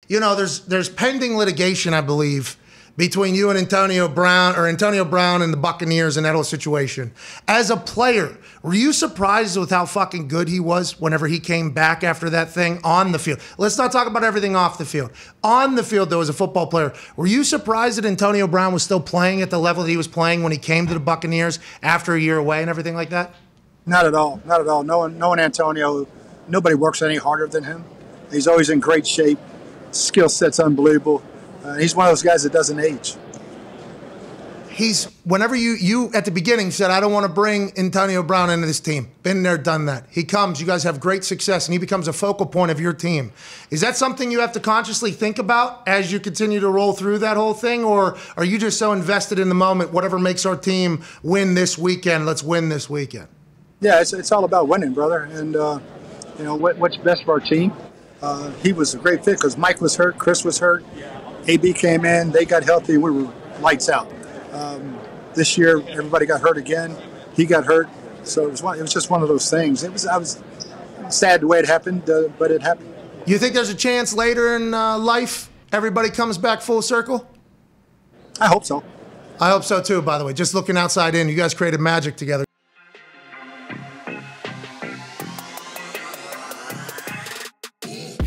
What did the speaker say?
you know, there's pending litigation, I believe, between you and Antonio Brown, or Antonio Brown and the Buccaneers in that whole situation. As a player, were you surprised with how fucking good he was whenever he came back after that thing on the field? Let's not talk about everything off the field. On the field, though, as a football player, were you surprised that Antonio Brown was still playing at the level that he was playing when he came to the Buccaneers after a year away and everything like that? Not at all. Not at all. Knowing Antonio, nobody works any harder than him. He's always in great shape. Skill set's unbelievable. He's one of those guys that doesn't age. Whenever you at the beginning said, I don't want to bring Antonio Brown into this team. Been there, done that. He comes, you guys have great success, and he becomes a focal point of your team. Is that something you have to consciously think about as you continue to roll through that whole thing? Or are you just so invested in the moment, whatever makes our team win this weekend, let's win this weekend? Yeah, it's all about winning, brother. And, you know, what's best for our team. He was a great fit because Mike was hurt, Chris was hurt. AB came in, they got healthy, we were lights out. This year, everybody got hurt again. He got hurt, so it was just one of those things. I was sad the way it happened, but it happened. You think there's a chance later in life everybody comes back full circle? I hope so. I hope so too, by the way. Just looking outside in, you guys created magic together.